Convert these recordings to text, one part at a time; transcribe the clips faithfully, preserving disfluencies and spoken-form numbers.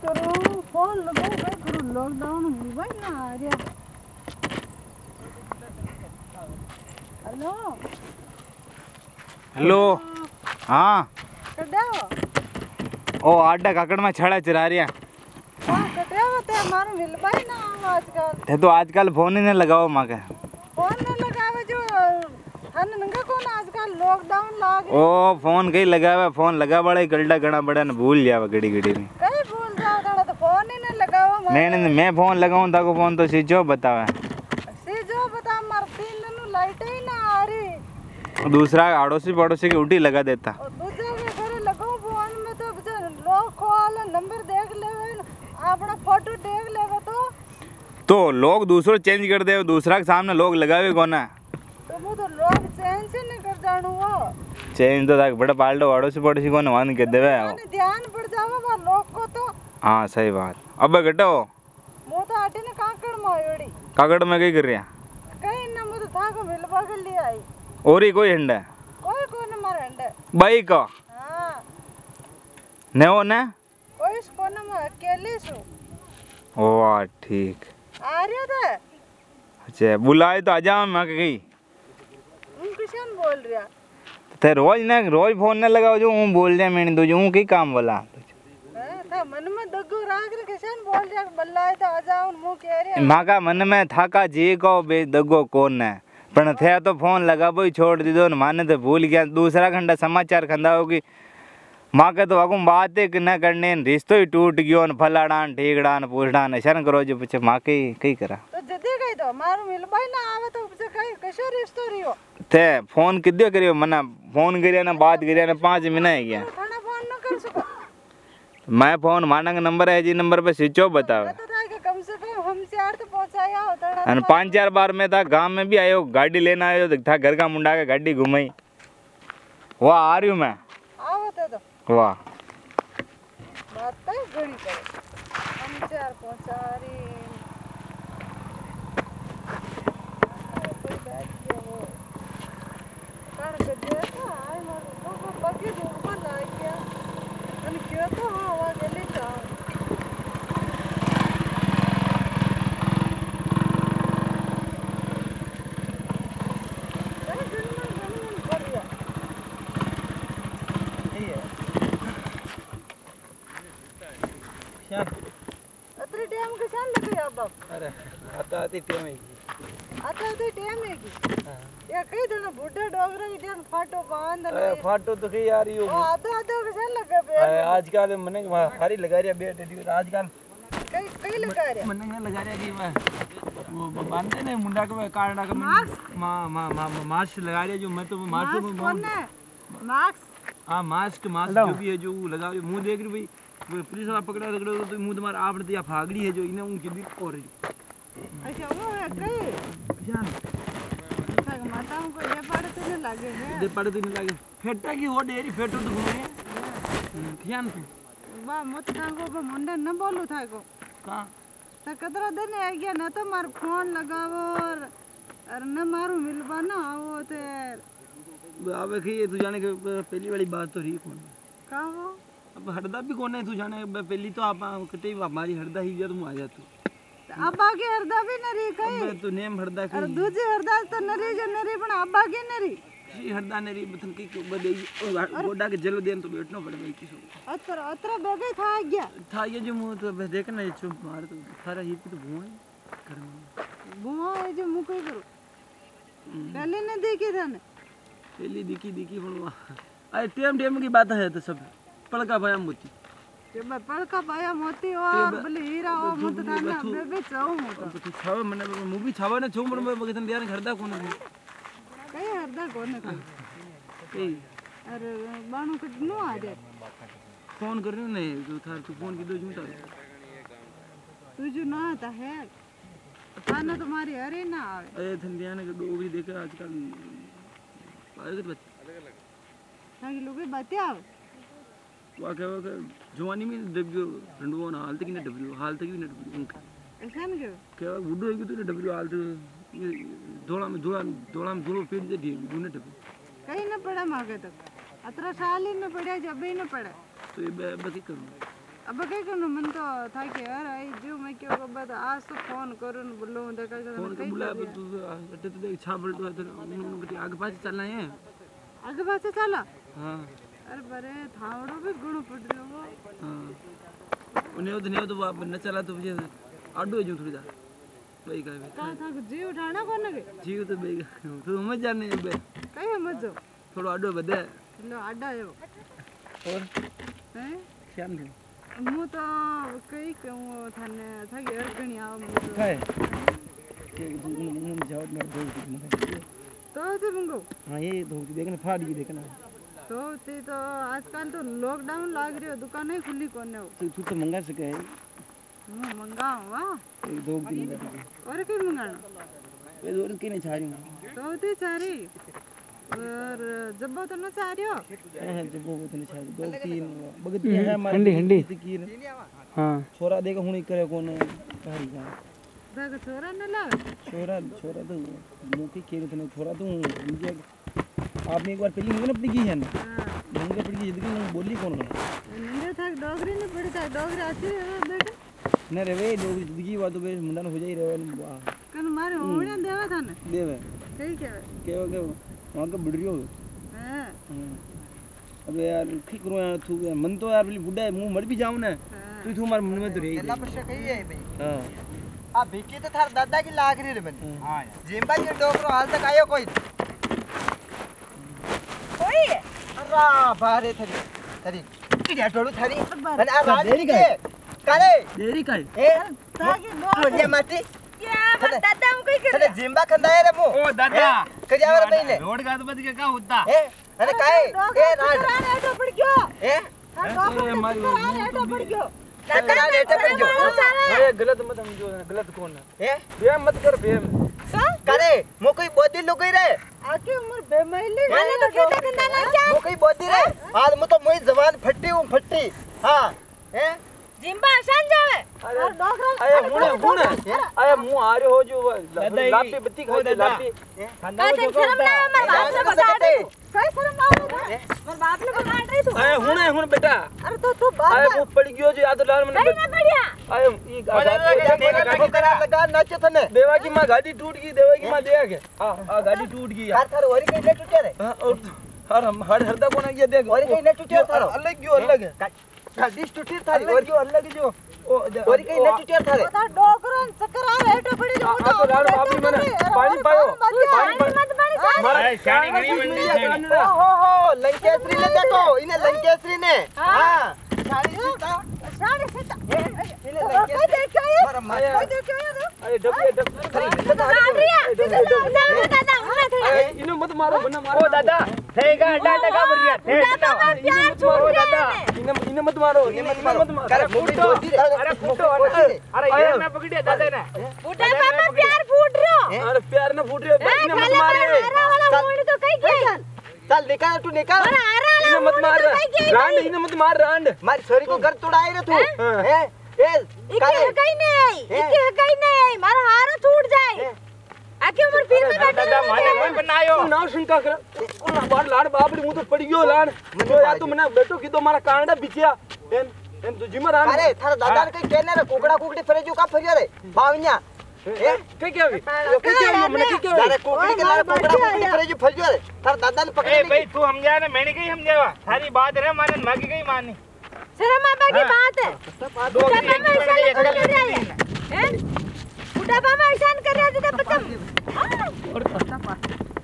करो फोन लगाओ भाई करो लॉकडाउन हुई भाई ना आ गया। हेलो हेलो हाँ कड्डा ओ आडा काकड़ में छड़ा चरा रिया हां कड्डा होते मारो मिल भाई ना आजकल ते तो आजकल फोन ही ने लगाओ मां के फोन न लगावे जो अन नंगा कौन आजकल लॉकडाउन लाग ओ फोन कई लगावे फोन लगा बड़ा गलडा गणा बड़ा ने भूल जावे घड़ी घड़ी में कई भूल जाओ दादा तो फोन ही न लगाओ मैं मैं फोन लगाऊं ताको फोन तो स्विच ऑफ बतावे स्विच ऑफ बता मार तीन दिन लाइट ही ना आ रही दूसरा आड़ोसी पड़ोसी की उल्टी लगा देता और दूसरे के घर लगाओ फोन में तो लोग कॉल नंबर देख लेवे अपना फोटो देख लेवे तो तो लोग दूसरो चेंज कर दे दूसरा के सामने लोग लगावे कोना तो वो तो लोग चेंज से नहीं कर जानू वो चेंज तो ताक बड़ा पाल्टो आड़ोसी पड़ोसी को मान के देवे ध्यान पड़ जावे वो लोग को तो हां सही बात अबे गटो मो तो आटे ने काकड़ मायोड़ी काकड़ में कई कर रिया कई न मो तो था को मिलवा के लिए आई और ही कोई हंडा कोई को न मारे हंडे बाई को हां ने हो ने कोई को न मैं अकेले सु वाह ठीक आ रहे थे अच्छा बुलाए तो आजा मैं कही उन किशन बोल रहा ते रोज ना रोज फोन न लगाओ जो हूं बोल जा मैंने तो जो हूं की काम बोला था मन में दग्गू राग रे किशन बोल रहा बल्लाए तो आजा उन मुंह कह रहे मां का मन में थाका जी को बे दग्गो कौन है पण थे तो फोन लगा बोई छोड़ दी दो माने तो भूल गया दूसरा घंटा समाचार खंदा होगी माँ के तो अगुम बात है कि न करने रिश्तो ही टूट गयो न फलाड़ान ठीकड़ान पूछड़ान शरण करो जो पीछे माँ के कई करा तो जदी गई तो मारो मिल भाई ना आवे तो पीछे कई कशो रिश्तो रियो ते फोन किद्यो करियो मना फोन करिया ना बात करिया ना पाँच मिनट है गया थाना फोन न कर सको मैं फोन मानंग नंबर है जी नंबर पे स्विच ऑफ बतावे तो था कि कम से कम हम से आर तो पहुंचाया होता ना अन पांच चार बार में था गांव में भी आयो गाड़ी लेना आयो था घर का मुंडा के गाड़ी घुमाई वाह आ रही हूँ मैं आओ तो वाह बात तो घड़ी करे हम चार पहुंचा रही कोई बैठ गया वो कान के देखा आए मारो वो बाकी ऊपर ना गया अन क्यों तो हवा गली का अतरे टाइम के सान लगे अब अरे आता आती टाइम है आता आती टाइम है की या कई दिन बुड्ढा डोगरा की टाइम फाटो बांध ले फाटो तो कई आ रही हो आता आता के सान लगे बे आजकल मने हारी लगा रिया बेट आजकल कई कई लगा रिया मने ने लगा रिया कि वो बांधते ने मुंडा के काड़ा का मां मां मां मास्क लगा रिया जो मैं तो मास्क में कौन है मास्क हां मास्क मास्क जो भी है जो लगा मुंह देख रही भाई पुलिस वाला पकड़ा रगड़ो तो मुंह तुम्हारा आपने तो या फागड़ी है जो इने उनकी भी और अच्छा वो है कई जान अच्छा माता को ये पड़े तो नहीं लगे है दे पड़े तो नहीं लगे फेटा की हो डेरी फेटो तो घूमे ध्यान पे वाह मत कांगो पे मुंडे न बोलू था को का त कतरा दिन आ गया न तो मार फोन लगावो और न मारो मिलवा ना आओ ते आवे की तू जाने के पहली वाली बात तो रही कौन का वो अब हरदा भी कौन है तू जाने पहली तो आप कटे हमारी हरदा ही जब तुम आ जा तू अब आगे हरदा भी नरी कई अब तो नेम हरदा और की दूसरी हरदा तो नरी जो नरी पण अब आगे नरी जी हरदा नेरी बतन की क्यों बदे गोडा के जलो देन तो बैठना पड़े भाई किसो अतर अतर बेगे था गया था ये जो मुंह तो देखना ये चुप मार तो सारा ही तो भुआ कर बुआ है जो मुंह कोई करो पहले न देखी था ने पहली दिखी दिखी बनवा अरे टेम टेम की बात है तो सब पड़का भया मोती के पड़का पाया मोती और भले हीरा हो मत थाना बेबे चाऊ मत तो छाव मने मूवी छावा ने छो मन में बगतन दिया हरदा कोन कई हरदा कोन कई अरे बाणू के नो आ जाए फोन कर रहे नहीं जो थार तू फोन की दो झूठा तुझे ना आता है थाना तुम्हारी अरे ना आवे अरे धंधिया ने दो भी देखे आजकल अलग अलग ताकि लोग बातें आवे वाके वाके जवानी में डब्ल्यू रंडुओ ना हाल तक ना डब्ल्यू हाल तक भी ना डब्ल्यू उनका ऐसा नहीं क्यों क्या बुड्ढो है कि तो डब्ल्यू हाल तक दोड़ा में दोड़ा दोड़ा में दोड़ो पेट दे दी दूने डब्ल्यू कहीं न पड़ा मांगे तक अतरा साल ही न पड़ा जब भी न पड़ा तो ये बाकी करूँ अब कई कनो मन तो था कि यार आई जो मैं क्यों को बात आज तो फोन करूं बोलो देखा कर फोन के बुला तू अटे तो देख छा बोल तो उनको आगे पाछे चलना है आगे पाछे चला हां अरे बरे थावड़ो भी गुण पड़ रयो वो हां उन्हें तो नहीं तो आप न चला तो मुझे आडो जो थोड़ी जा भाई का का था जीव ठाणा कोन के जीव तो भाई तू समझ जाने बे कई मजो थोड़ा आडो बदे लो आडा आयो और हैं क्या नहीं मु तो कई कहूं थाने था कि यार गणी आओ मु काय के मुंह जवाब में बोल दी तो ते मंगो हां ये धोती देखना फाड़ की देखना तो ते तो आजकल तो लॉकडाउन लाग रही हो दुकान ही खुली कोने हो तू तू तो मंगा सके है मु मंगाओ वाह एक दो दिन में और के मंगाना ये दो के नहीं छा रही तो ते चारी और जब तो न चारियो हां जब वो तो नहीं छा दो तीन बगत है हमारी हंडी हंडी की हां छोरा देखो हुनी करे कौन भारी का देख छोरा न लग छोरा छोरा तो मुकी खेल तो छोरा तो मुझे आपने एक बार पहली मुझे अपनी की है ना हां मुझे अपनी की जिंदगी में बोली कौन है नंगे था डोगरी ने पड़ी था डोगरी आती है बेटा न रे वे डोगरी जिंदगी बात तो बे मुंडा हो जाई रे कन मारे होने देवा था ना देवे ठीक है के के वहां का बिड़ रियो हां अबे यार ठीक करो यार तू मन तो यार बुढ़ा है मुंह मर भी जाऊं ना तू तू मार मन में तो रही गला पर से कही है भाई हां आ भिकी तो थार दादा की लाग रही रे बन हां जिम्बा के डोकरो हाल तक आयो कोई कोई अरा बारे थरी थरी किया टोड़ू थरी अरे आ रात देरी के काले देरी काय ए ताकि मुझे माटी क्या दादा हम कोई अरे जिम्बा खंदा है रे मु ओ दादा करिया वर महीने रोड का तो बद के का होता ए अरे काहे ए रात रान एटो पड़ गयो ए ए मारी रान एटो पड़ गयो दादा ने तो पड़ गयो अरे गलत मत समझो गलत कौन है ए बेम मत कर बेम करे मु कोई बोदी लुगई रे आके उमर बेमैली मैंने तो खेता गंदा ना क्या मु कोई बोदी रे आज मु तो मोई जवान फट्टी हूं फट्टी हां ए जिम्बा आसान जावे अरे डोगरा आया हुने हुने आया मुंह आ रे हो जो लापी बत्ती खाई दे लापी का शर्म ना मर बाप ने बता दे कोई शर्म ना हो मर बाप ने बता रही तू आया हुने हुन बेटा अरे तो तू बाप आया वो पड़ गयो जो या तो लाल मन नहीं ना बढ़िया आया ई गाड़ी करा लगा नाचे थने देवा की मां गाड़ी टूट गई देवा की मां देख आ आ गाड़ी टूट गई यार थार ओरी कहीं न टूटे रे हां और हर हम हर हरदा कोना ये देख ओरी कहीं न टूटे थारो अलग क्यों अलग है गाड़ी टूटी थारी अलग क्यों अलग जो ओ ओरी कहीं न टूटे थारे बता डोकरन चक्कर आ एटो पड़ी जो आ तो राण बापी मने पानी पायो पानी मत बड़ी अरे शानी गरी बन ओ हो हो लंकेश्वरी ने देखो इने लंकेश्वरी ने हां साड़ी सीता साड़ी सीता इने कोई लंकेश्वरी देखो ये मारा मार कोई देखो ये अरे डबे डब दादा दादा उन्हें थे इनो मत मारो बना मारो ओ दादा थेगा अड्डा टका बढ़िया थे प्यार छूट गया इने इने मत मारो इने मत मारो करे फूटो अरे फूटो अरे ये मैं पकड़िया दादा ने फूटा पापा प्यार फूट रहो अरे प्यार ना फूट रहे इने मत मारे हरा वाला मोड़ तो कई किया चल निकाल तू निकाल अरे हरा इने वाला मत मार रांड इने मत मार रांड मारी छोरी को घर तोड़ाए रे तू हैं ए इके कहीं नहीं आई इके कहीं नहीं आई मारा हारो छूट जाए आके उमर पीर में बैठ दादा माने मन बनायो नाव शंका कर ओ बार लाड बाप रे मु तो पड़ गयो लाड तो या तू मने बेटो की तो मारा कांडा बिचिया एन एन तू जिमर आन अरे थारा दादा ने कहीं कहने रे कुकड़ा कुकड़ी फरे जो का फरिया रे बावन्या ए के क्या हुई के क्या हुई मने के क्या अरे कुकड़ी के लारे कुकड़ा कुकड़ी फरे जो फरिया रे थारा दादा ने पकड़ ए भाई तू समझा ना मैंने कहीं समझावा थारी बात रे माने मागी गई मानी शर्म आपा की बात है दो एक हैं बुढ़ा बाबा ऐसा कर रहा था पता और पता पा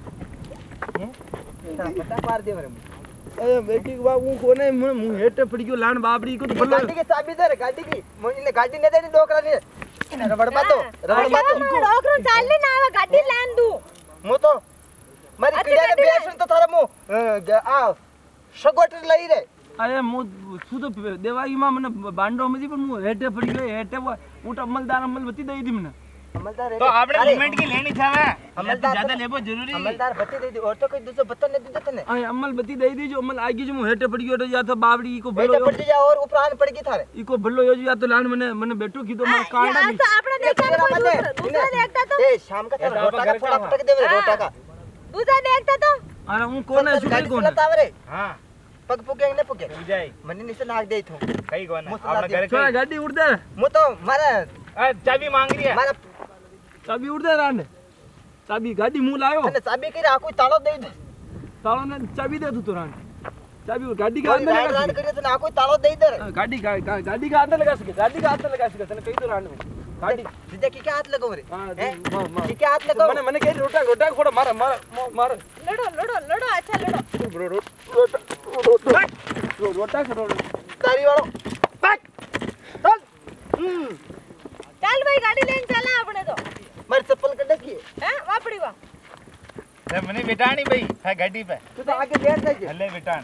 पता पार दे रे ए बेटी के बाबू कोने मुंह हेटे पड़ गयो लान बाबरी को तो गाड़ी की चाबी दे रे गाड़ी की इने गाड़ी ने देनी डोकरा ने इने रबड़ बातो रबड़ बातो डोकरो चाल ले ना आवे गाड़ी लान दू मु तो मारी कीड़ा ने बेसन तो थारा मु आ सगोटर लई रे अरे मु सु तो देवाई मां मने बांडो मजी पर मु हेटे पड़ गयो हेटे उठ अमलदार अमल बती दई दी मने अमलदार तो आपने लिमिट की लेनी छावे अमलदार ज्यादा लेबो जरूरी अमलदार बती दे दी और तो कोई दूसरा बता नहीं देते ने अरे अमल बती दई दी जो अमल आगे जो मु हेटे पड़ गयो या तो बावड़ी को बेटे भलो पड़ जा और उपरान पड़ गई थारे इको भलो यो या तो लान मने मने बेटो की तो मार कांडा आज तो आपने देखा कोई दूसरा दूसरा देखता तो ए शाम का थारा रोटा का फोड़ा फटक देवे रोटा का दूसरा देखता तो अरे हूं कौन है सुबह कौन है तावरे हां पग पुगे ने पुगे जाई मने निसे नाग दे थो कई कोने मुसला आपने दे। घर छोरा कई गाड़ी उड़ दे मु तो मारे आ, चाबी मांग रही है मारे चाबी उड़ दे रान चाबी गाड़ी मुंह लायो तने चाबी करे आ कोई तालो दे दे तालो ने चाबी दे तू तो रान चाबी गाड़ी का कोई अंदर राड लगा राड करे तने आ कोई तालो दे दे सके गाड़ी का गा- गाड़ी का अंदर लगा सके गाड़ी का अंदर लगा सके तने कही तो रान में गाड़ी सीधे की क्या हाथ लगाओ रे हां हैं मार मार की क्या हाथ लगाओ मने मने कही रोटा रोटा खोड़ा मार मार मार लड़ो लड़ो लड़ो अच्छा लड़ो रोटा रोटा रोटा रोटा तारी वालो बैक चल हम्म चल भाई गाड़ी लेने चला अपने तो मारी चप्पल कट की हैं वापड़ी वा ले मने बिठानी भाई है गाड़ी पे तू तो आगे बैठ जाइए ले बिठान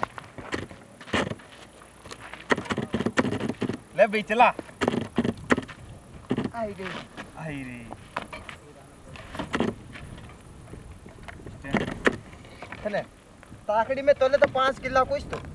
ले भाई चला आई गई आई रे तने ताकड़ी में तोले तो पाँच किलो कुछ तो